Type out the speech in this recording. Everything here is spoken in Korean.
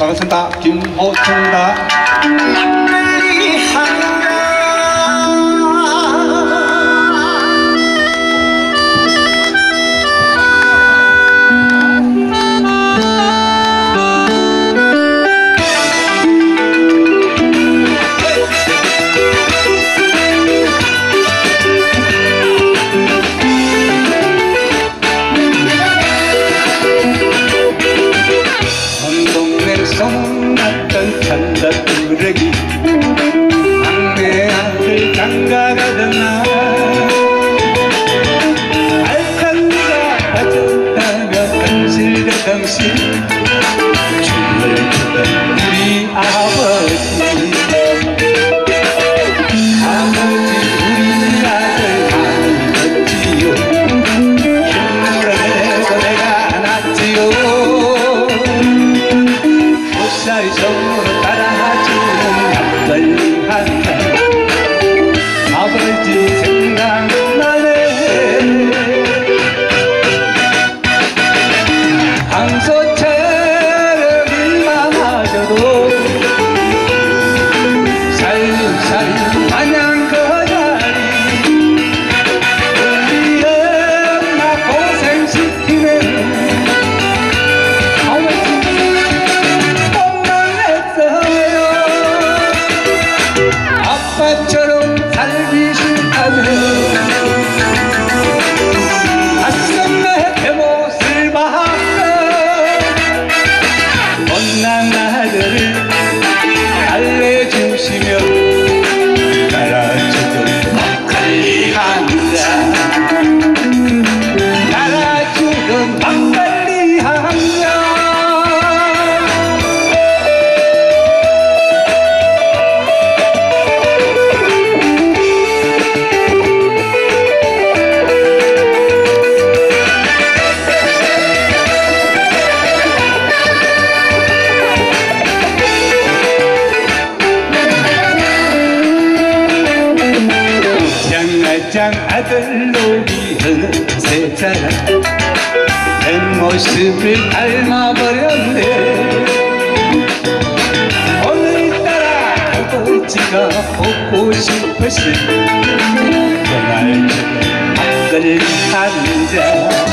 반갑습니다. 김호천입니다. 소문났던 천자뚜레기 막내 아들 장가가던 날 알칸리가 빠졌다며 현실같덩시 춤을 추던 우리 아버지 우리 아들 안았지요 힘을 내고 내가 안았지요 손으로 따라주는 막걸리 한잔 아버지 생각나네 황소처럼 일만 하셔도 살살이 마냥 그 자리 우리 엄마 고생시키는 아빠처럼 살기 싫다면 가슴 내 대못을 박아 못난 아들을 달래주시며 따라주던 막걸리 한잔 따라주던 막걸리 한잔 장 아들로 기르는 세 사람 내 모습을 닮아버렸네 오늘따라 아버지가 보고 싶었을 그날 저녁 막걸리 한잔